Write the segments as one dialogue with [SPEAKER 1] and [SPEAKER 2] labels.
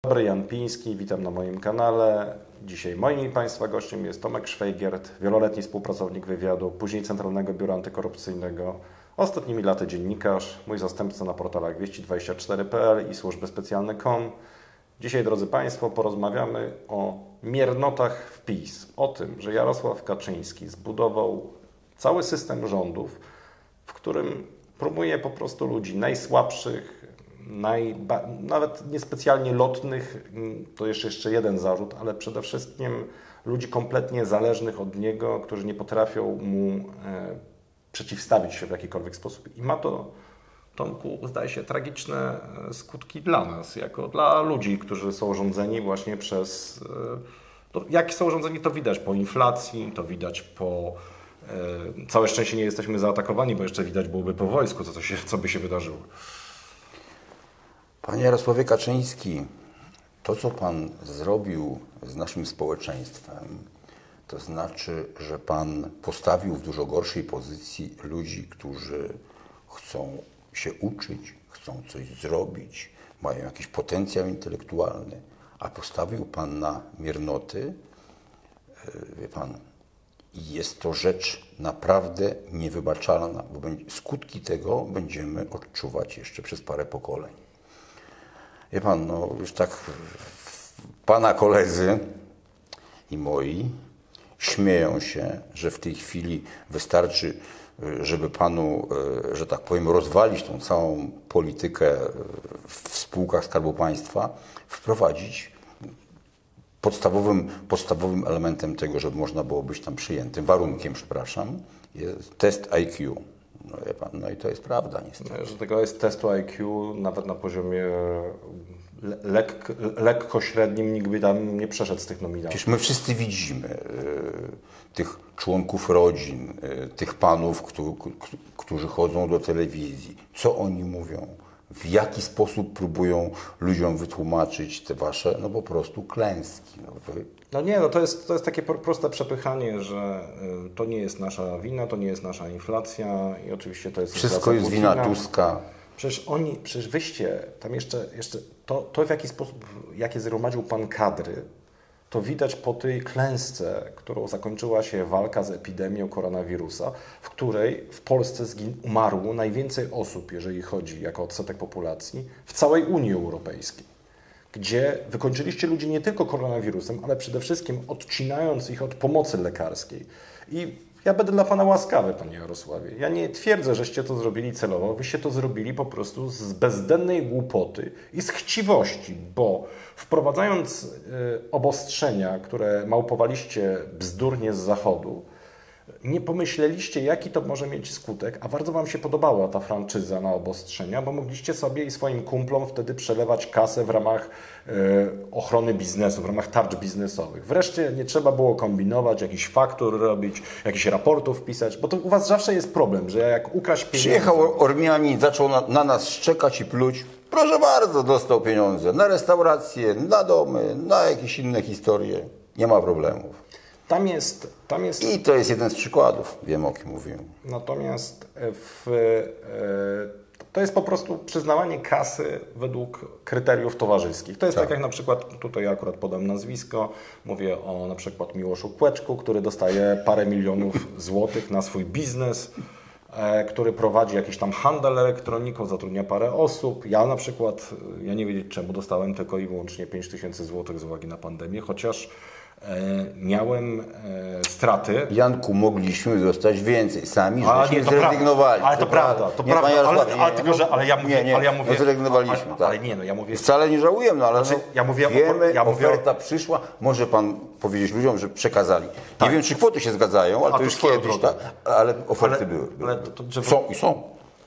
[SPEAKER 1] Dobry, Jan Piński, witam na moim kanale. Dzisiaj moim i Państwa gościem jest Tomek Szwajgiert, wieloletni współpracownik wywiadu, później Centralnego Biura Antykorupcyjnego, ostatnimi laty dziennikarz, mój zastępca na portalach wieści24.pl i służby specjalne.com. Dzisiaj, drodzy Państwo, porozmawiamy o miernotach w PiS, o tym, że Jarosław Kaczyński zbudował cały system rządów, w którym próbuje po prostu ludzi najsłabszych, nawet niespecjalnie lotnych, to jeszcze jeden zarzut, ale przede wszystkim ludzi kompletnie zależnych od niego, którzy nie potrafią mu przeciwstawić się w jakikolwiek sposób. I ma to, Tomku, zdaje się, tragiczne skutki dla nas, jako dla ludzi, którzy są rządzeni właśnie przez... Jak są rządzeni, to widać po inflacji, to widać po... Całe szczęście nie jesteśmy zaatakowani, bo jeszcze widać byłoby po wojsku, co by się wydarzyło.
[SPEAKER 2] Panie Jarosławie Kaczyński, to co Pan zrobił z naszym społeczeństwem, to znaczy, że Pan postawił w dużo gorszej pozycji ludzi, którzy chcą się uczyć, chcą coś zrobić, mają jakiś potencjał intelektualny, a postawił Pan na miernoty, wie Pan, i jest to rzecz naprawdę niewybaczalna, bo skutki tego będziemy odczuwać jeszcze przez parę pokoleń. Wie Pan, no już tak Pana koledzy i moi śmieją się, że w tej chwili wystarczy, żeby Panu, że tak powiem, rozwalić tą całą politykę w spółkach Skarbu Państwa, wprowadzić podstawowym elementem tego, żeby można było być tam przyjętym, warunkiem, przepraszam, jest test IQ. No wie Pan, no i to jest prawda niestety.
[SPEAKER 1] Że tego jest testu IQ nawet na poziomie lekko średnim, nikt by tam nie przeszedł z tych nominacji.
[SPEAKER 2] Przecież my wszyscy widzimy tych członków rodzin, tych panów, którzy chodzą do telewizji, co oni mówią, w jaki sposób próbują ludziom wytłumaczyć te wasze, no po prostu klęski.
[SPEAKER 1] To jest takie proste przepychanie, że to nie jest nasza wina, to nie jest nasza inflacja i oczywiście to jest...
[SPEAKER 2] Wszystko jest wina Tuska.
[SPEAKER 1] Przecież wyście, tam jeszcze to w jaki sposób, jakie zgromadził Pan kadry, to widać po tej klęsce, którą zakończyła się walka z epidemią koronawirusa, w której w Polsce umarło najwięcej osób, jeżeli chodzi jako odsetek populacji, w całej Unii Europejskiej, gdzie wykończyliście ludzi nie tylko koronawirusem, ale przede wszystkim odcinając ich od pomocy lekarskiej. I ja będę dla Pana łaskawy, Panie Jarosławie. Ja nie twierdzę, żeście to zrobili celowo. Wyście to zrobili po prostu z bezdennej głupoty i z chciwości, bo wprowadzając obostrzenia, które małpowaliście bzdurnie z Zachodu, nie pomyśleliście, jaki to może mieć skutek, a bardzo Wam się podobała ta franczyza na obostrzenia, bo mogliście sobie i swoim kumplom wtedy przelewać kasę w ramach ochrony biznesu, w ramach tarcz biznesowych. Wreszcie nie trzeba było kombinować, jakichś faktur robić, jakichś raportów pisać, bo to u Was zawsze jest problem, że jak ukraść pieniądze...
[SPEAKER 2] Przyjechał Ormianin, zaczął na nas szczekać i pluć. Proszę bardzo, dostał pieniądze na restauracje, na domy, na jakieś inne historie. Nie ma problemów.
[SPEAKER 1] Tam jest...
[SPEAKER 2] I to jest jeden z przykładów, wiem o kim mówiłem.
[SPEAKER 1] Natomiast to jest po prostu przyznawanie kasy według kryteriów towarzyskich. To jest tak jak na przykład, tutaj akurat podam nazwisko, mówię o na przykład Miłoszu Kłeczku, który dostaje parę milionów złotych na swój biznes, który prowadzi jakiś tam handel elektroniką, zatrudnia parę osób. Ja na przykład, ja nie wiedzieć czemu, dostałem tylko i wyłącznie 5000 złotych z uwagi na pandemię, chociaż miałem straty.
[SPEAKER 2] Janku, mogliśmy dostać więcej. Sami żeśmy zrezygnowali.
[SPEAKER 1] Ale to prawda, to prawda. Ale ja mówię...
[SPEAKER 2] Zrezygnowaliśmy, tak.
[SPEAKER 1] Ale nie, no ja mówię...
[SPEAKER 2] Wcale nie żałujemy, ale
[SPEAKER 1] wiemy,
[SPEAKER 2] oferta przyszła. Może Pan powiedzieć ludziom, że przekazali. Nie wiem, czy kwoty się zgadzają, ale to już kiedyś, tak? Ale oferty były. Są i są.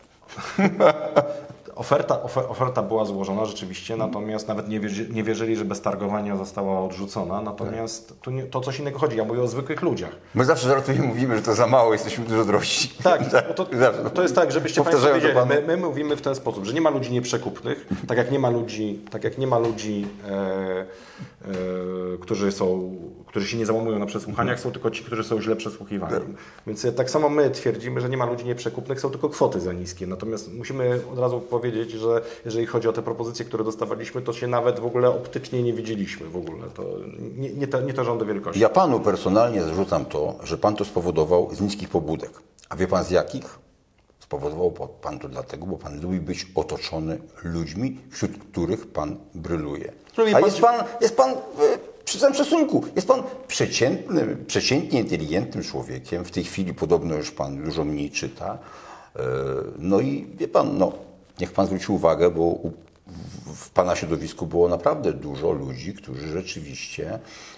[SPEAKER 1] Oferta była złożona rzeczywiście, natomiast nawet nie wierzyli, że bez targowania została odrzucona. Natomiast to coś innego chodzi. Ja mówię o zwykłych ludziach.
[SPEAKER 2] My zawsze żartujemy, mówimy, że to za mało, jesteśmy dużo drożsi.
[SPEAKER 1] Tak, to jest tak, żebyście Państwo wiedzieli. My mówimy w ten sposób, że nie ma ludzi nieprzekupnych, tak jak nie ma ludzi, którzy którzy się nie załamują na przesłuchaniach, są tylko ci, którzy są źle przesłuchiwani. Więc tak samo my twierdzimy, że nie ma ludzi nieprzekupnych, są tylko kwoty za niskie. Natomiast musimy od razu powiedzieć, że jeżeli chodzi o te propozycje, które dostawaliśmy, to się nawet w ogóle optycznie nie widzieliśmy w ogóle. To nie to rządy wielkości.
[SPEAKER 2] Ja panu personalnie zarzucam to, że pan to spowodował z niskich pobudek. A wie pan z jakich? Spowodował pan to dlatego, bo pan lubi być otoczony ludźmi, wśród których pan bryluje. A jest pan przy całym szacunku, jest pan przeciętnie inteligentnym człowiekiem. W tej chwili podobno już pan dużo mniej czyta. No i wie pan, niech pan zwróci uwagę, bo w pana środowisku było naprawdę dużo ludzi, którzy rzeczywiście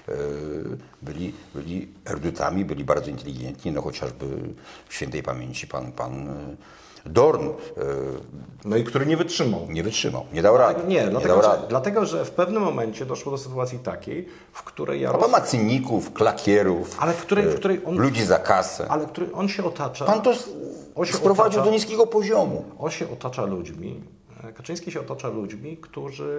[SPEAKER 2] byli erudytami, byli bardzo inteligentni, chociażby w świętej pamięci pan Dorn.
[SPEAKER 1] No i który nie wytrzymał.
[SPEAKER 2] Nie dał rady.
[SPEAKER 1] Dlatego, że w pewnym momencie doszło do sytuacji takiej, w której
[SPEAKER 2] pan ma cyników, klakierów,
[SPEAKER 1] ale w której on,
[SPEAKER 2] ludzi za kasę.
[SPEAKER 1] Ale w której on się otacza.
[SPEAKER 2] Pan to sprowadził do niskiego poziomu.
[SPEAKER 1] On się otacza ludźmi. Kaczyński się otacza ludźmi, którzy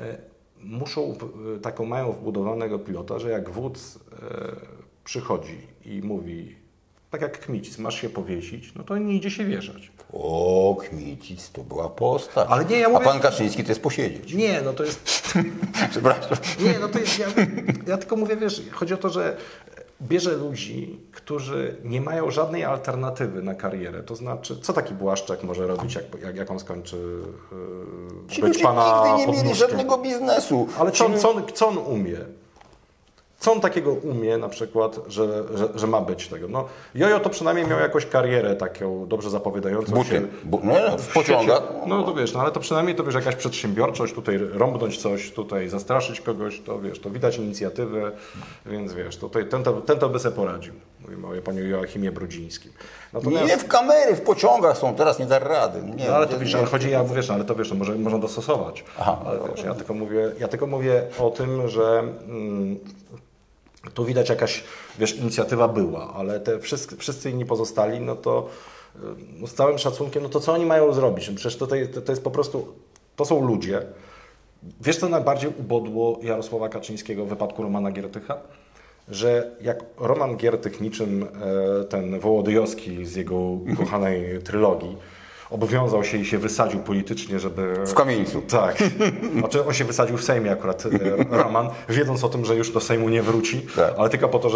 [SPEAKER 1] mają wbudowanego pilota, że jak wódz przychodzi i mówi, tak jak Kmicic, masz się powiesić, no to nie idzie się wieszać.
[SPEAKER 2] O, Kmicic to była postać.
[SPEAKER 1] Ale nie, ja mówię,
[SPEAKER 2] a pan Kaczyński to jest posiedzieć.
[SPEAKER 1] Nie, no to jest...
[SPEAKER 2] Przepraszam.
[SPEAKER 1] Nie, no to jest... Ja tylko mówię, wiesz, chodzi o to, że bierze ludzi, którzy nie mają żadnej alternatywy na karierę. To znaczy, co taki Błaszczak może robić, jak on skończy być pana
[SPEAKER 2] nigdy nie mieli żadnego biznesu.
[SPEAKER 1] Ale co on umie? Co on takiego umie na przykład, że ma być tego? No, Jojo to przynajmniej miał jakąś karierę taką dobrze zapowiadającą się.
[SPEAKER 2] W pociągach.
[SPEAKER 1] No to wiesz, ale to przynajmniej to wiesz, jakaś przedsiębiorczość, tutaj rąbnąć coś, tutaj zastraszyć kogoś, to wiesz, to widać inicjatywę, więc wiesz, tutaj ten to by sobie poradził. Mówimy o panu Joachimie Brudzińskim.
[SPEAKER 2] Natomiast... Nie w kamery, w pociągach są, teraz nie da rady. Nie,
[SPEAKER 1] no, ale to wiesz, ale to wiesz, można dostosować.
[SPEAKER 2] Aha,
[SPEAKER 1] ale wiesz, ja tylko mówię o tym, że tu widać jakaś, wiesz, inicjatywa była, ale te wszyscy inni pozostali, no to z całym szacunkiem, no to co oni mają zrobić? Przecież to jest po prostu, to są ludzie. Wiesz, co najbardziej ubodło Jarosława Kaczyńskiego w wypadku Romana Giertycha? Że jak Roman Giertych, niczym ten Wołodyjowski z jego ukochanej trylogii, obowiązał się i się wysadził politycznie, żeby...
[SPEAKER 2] W kamieńcu.
[SPEAKER 1] Tak. Znaczy on się wysadził w Sejmie akurat, Roman, wiedząc o tym, że już do Sejmu nie wróci, tak. Ale tylko po to,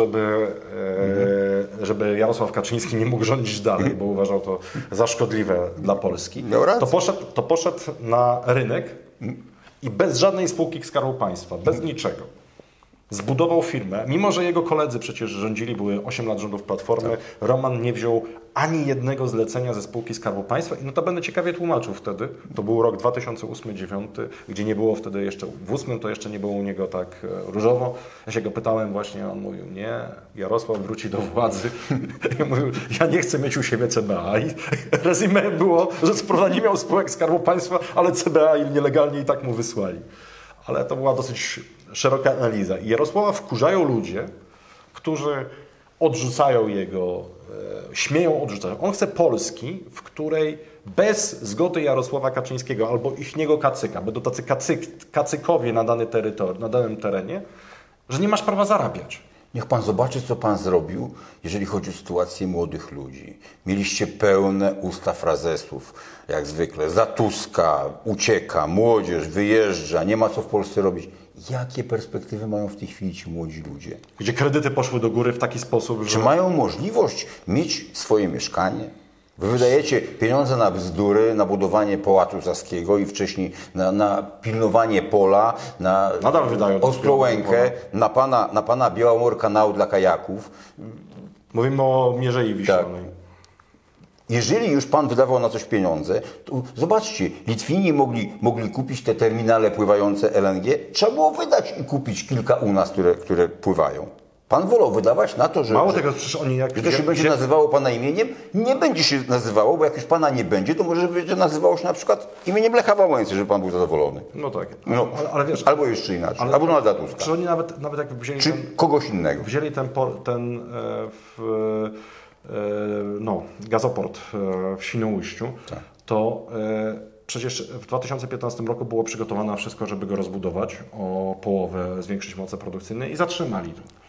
[SPEAKER 1] żeby Jarosław Kaczyński nie mógł rządzić dalej, bo uważał to za szkodliwe dla Polski. To poszedł na rynek i bez żadnej spółki Skarbu Państwa, bez niczego. Zbudował firmę, mimo że jego koledzy przecież rządzili, były 8 lat rządów Platformy, tak. Roman nie wziął ani jednego zlecenia ze spółki Skarbu Państwa i notabene ciekawie tłumaczył wtedy, to był rok 2008-2009, gdzie nie było wtedy jeszcze, w 8 to jeszcze nie było u niego tak różowo. Ja się go pytałem właśnie, on mówił, nie, Jarosław wróci do władzy. Ja mówił, ja nie chcę mieć u siebie CBA i rezumé było, że nie miał spółek Skarbu Państwa, ale CBA nielegalnie i tak mu wysłali. Ale to była dosyć szeroka analiza. I Jarosława wkurzają ludzie, którzy odrzucają jego, śmieją odrzucać. On chce Polski, w której bez zgody Jarosława Kaczyńskiego albo ichniego kacyka, będą tacy kacykowie na danym terenie, że nie masz prawa zarabiać.
[SPEAKER 2] Niech pan zobaczy, co pan zrobił, jeżeli chodzi o sytuację młodych ludzi. Mieliście pełne usta frazesów, jak zwykle. Za Tuska, ucieka, młodzież, wyjeżdża, nie ma co w Polsce robić. Jakie perspektywy mają w tej chwili ci młodzi ludzie?
[SPEAKER 1] Gdzie kredyty poszły do góry w taki sposób, że...
[SPEAKER 2] Czy mają możliwość mieć swoje mieszkanie? Wy wydajecie pieniądze na bzdury, na budowanie Pałacu Saskiego i wcześniej na pilnowanie pola, na Ostrołękę, na pana Białomor kanału dla kajaków.
[SPEAKER 1] Mówimy o Mierzei Wiślanej. Tak.
[SPEAKER 2] Jeżeli już pan wydawał na coś pieniądze, to zobaczcie, Litwini mogli kupić te terminale pływające LNG, trzeba było wydać i kupić kilka u nas, które pływają. Pan wolał wydawać na to, że...
[SPEAKER 1] Mało tego, przecież oni
[SPEAKER 2] że to się będzie nazywało pana imieniem? Nie będzie się nazywało, bo jak już pana nie będzie, to może będzie nazywało się na przykład imieniem Lecha Wałęsy, żeby pan był zadowolony.
[SPEAKER 1] No tak.
[SPEAKER 2] Ale wiesz, albo jeszcze inaczej. Albo Donalda Tuska.
[SPEAKER 1] Przecież oni nawet jak wzięli
[SPEAKER 2] czy kogoś innego.
[SPEAKER 1] Wzięli gazoport w Świnoujściu, tak. To przecież w 2015 roku było przygotowane wszystko, żeby go rozbudować o połowę, zwiększyć moce produkcyjne i zatrzymali to.
[SPEAKER 2] Tak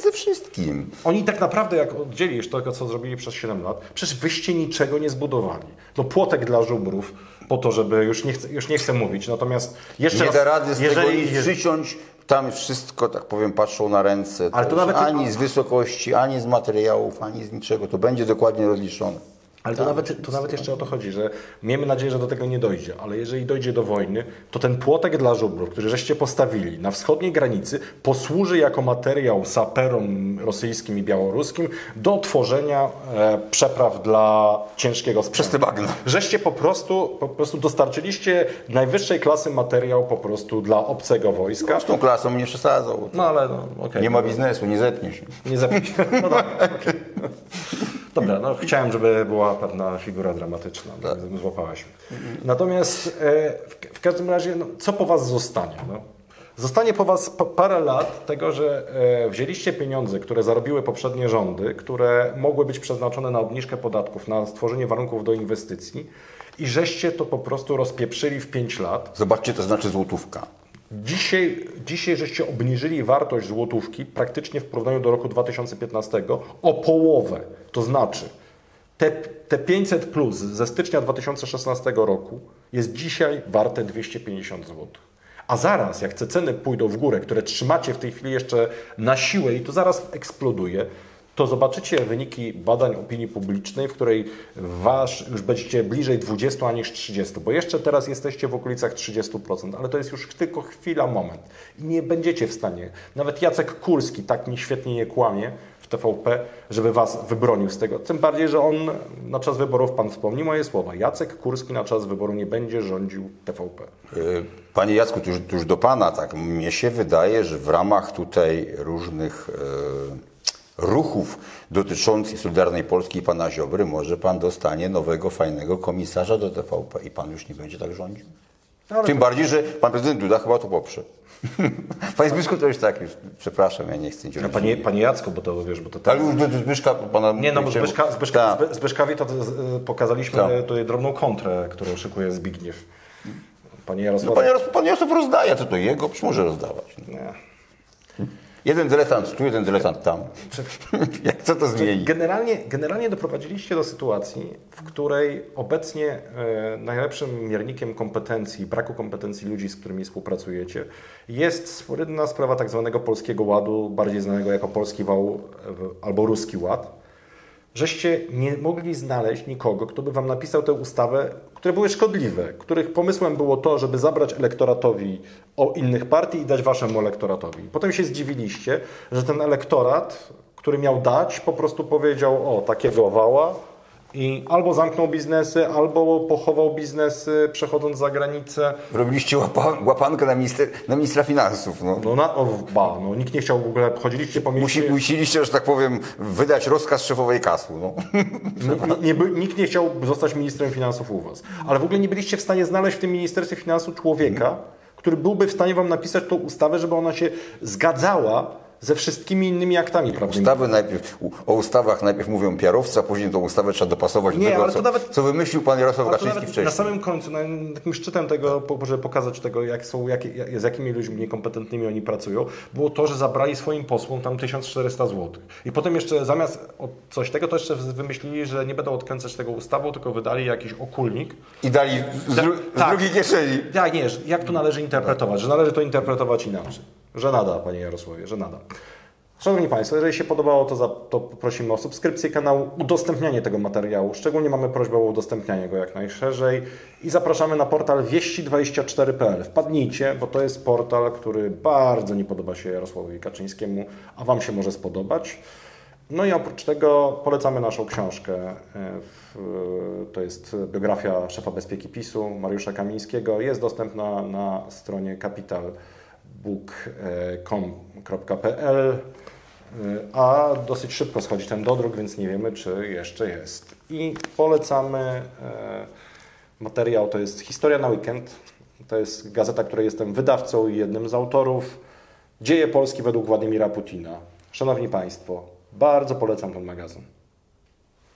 [SPEAKER 2] ze wszystkim.
[SPEAKER 1] Oni tak naprawdę, jak oddzielisz tego, co zrobili przez 7 lat, przecież wyście niczego nie zbudowali. No płotek dla żubrów, po to, żeby, już nie chcę mówić, natomiast jeszcze
[SPEAKER 2] Nie
[SPEAKER 1] raz,
[SPEAKER 2] da rady z tego nic
[SPEAKER 1] jeżeli
[SPEAKER 2] przyciąć, tam wszystko, tak powiem, patrzą na ręce.
[SPEAKER 1] Ale to nawet-
[SPEAKER 2] ani z wysokości, ani z materiałów, ani z niczego. To będzie dokładnie rozliczone.
[SPEAKER 1] Ale to nawet jeszcze o to chodzi, że miejmy nadzieję, że do tego nie dojdzie, ale jeżeli dojdzie do wojny, to ten płotek dla żubrów, który żeście postawili na wschodniej granicy, posłuży jako materiał saperom rosyjskim i białoruskim do tworzenia przepraw dla ciężkiego sprzętu.
[SPEAKER 2] Przez te bagna.
[SPEAKER 1] Żeście po prostu dostarczyliście najwyższej klasy materiał po prostu dla obcego wojska.
[SPEAKER 2] Z tą klasą nie przesadzał.
[SPEAKER 1] No ale okej.
[SPEAKER 2] Nie ma biznesu, nie zetnie się.
[SPEAKER 1] Nie zapisz. No tak, okej. Dobra, no chciałem, żeby była pewna figura dramatyczna, tak. Złapałaś mnie. Natomiast w każdym razie, no, co po was zostanie? No? Zostanie po was parę lat tego, że wzięliście pieniądze, które zarobiły poprzednie rządy, które mogły być przeznaczone na obniżkę podatków, na stworzenie warunków do inwestycji i żeście to po prostu rozpieprzyli w 5 lat.
[SPEAKER 2] Zobaczcie, to znaczy złotówka.
[SPEAKER 1] Dzisiaj żeście obniżyli wartość złotówki praktycznie w porównaniu do roku 2015 o połowę. To znaczy te 500 plus ze stycznia 2016 roku jest dzisiaj warte 250 zł. A zaraz, jak te ceny pójdą w górę, które trzymacie w tej chwili jeszcze na siłę i to zaraz eksploduje, to zobaczycie wyniki badań opinii publicznej, w której już będziecie bliżej 20, a niż 30, bo jeszcze teraz jesteście w okolicach 30%, ale to jest już tylko chwila, moment. I nie będziecie w stanie, nawet Jacek Kurski tak mi świetnie nie kłamie w TVP, żeby was wybronił z tego. Tym bardziej, że on na czas wyborów, pan wspomni moje słowa, Jacek Kurski na czas wyboru nie będzie rządził TVP.
[SPEAKER 2] Panie Jacku, to już do pana, tak, mnie się wydaje, że w ramach tutaj różnych ruchów dotyczących Solidarnej Polski i pana Ziobry, może pan dostanie nowego, fajnego komisarza do TVP i pan już nie będzie tak rządził. Tym bardziej, że pan prezydent Duda chyba to poprze. Panie Zbyszku, to już tak, już przepraszam, ja nie chcę nic
[SPEAKER 1] robić. Panie Jacku, bo to wiesz, bo to...
[SPEAKER 2] Ale już do Zbyszka pana...
[SPEAKER 1] Nie, no bo Zbyszkowi to pokazaliśmy tutaj drobną kontrę, którą szykuje Zbigniew. Panie Jarosławie...
[SPEAKER 2] No, pan Jarosław rozdaje, co to jego? Przecież może rozdawać.
[SPEAKER 1] Nie.
[SPEAKER 2] Jeden dyletant tu, jeden dyletant tam. Jak co to zmieni?
[SPEAKER 1] Generalnie doprowadziliście do sytuacji, w której obecnie najlepszym miernikiem kompetencji, braku kompetencji ludzi, z którymi współpracujecie, jest słynna sprawa tak zwanego Polskiego Ładu, bardziej znanego jako Polski Wał albo Ruski Ład. Żeście nie mogli znaleźć nikogo, kto by wam napisał tę ustawę, które były szkodliwe, których pomysłem było to, żeby zabrać elektoratowi o innych partii i dać waszemu elektoratowi. Potem się zdziwiliście, że ten elektorat, który miał dać, po prostu powiedział: o, takiego wała, i albo zamknął biznesy, albo pochował biznesy, przechodząc za granicę.
[SPEAKER 2] Robiliście łapankę na ministra finansów.
[SPEAKER 1] No nikt nie chciał w ogóle, chodziliście po mieście...
[SPEAKER 2] Musieliście, że tak powiem, wydać rozkaz szefowej KAS-u. No.
[SPEAKER 1] Nikt nie chciał zostać ministrem finansów u was. Ale w ogóle nie byliście w stanie znaleźć w tym Ministerstwie Finansów człowieka, który byłby w stanie wam napisać tą ustawę, żeby ona się zgadzała ze wszystkimi innymi aktami prawnymi.
[SPEAKER 2] O ustawach najpierw mówią PR-owcy, a później tą ustawę trzeba dopasować do tego, co wymyślił pan Jarosław Kaczyński wcześniej.
[SPEAKER 1] Na samym końcu, takim szczytem tego, żeby pokazać tego, z jakimi ludźmi niekompetentnymi oni pracują, było to, że zabrali swoim posłom tam 1400 zł. I potem jeszcze zamiast coś tego, to jeszcze wymyślili, że nie będą odkręcać tego ustawą, tylko wydali jakiś okulnik.
[SPEAKER 2] I dali z drugiej kieszeni.
[SPEAKER 1] Tak, nie, jak to należy interpretować, że należy to interpretować inaczej. Żenada, panie Jarosławie, żenada. Szanowni Państwo, jeżeli się podobało, to prosimy o subskrypcję kanału, udostępnianie tego materiału. Szczególnie mamy prośbę o udostępnianie go jak najszerzej. I zapraszamy na portal wieści24.pl. Wpadnijcie, bo to jest portal, który bardzo nie podoba się Jarosławowi Kaczyńskiemu, a Wam się może spodobać. No i oprócz tego polecamy naszą książkę. To jest biografia szefa bezpieki PiS-u, Mariusza Kamińskiego. Jest dostępna na stronie capitalbook.com.pl, a dosyć szybko schodzi ten dodruk, więc nie wiemy, czy jeszcze jest. I polecamy materiał, to jest Historia na weekend. To jest gazeta, której jestem wydawcą i jednym z autorów. Dzieje Polski według Władimira Putina. Szanowni Państwo, bardzo polecam ten magazyn.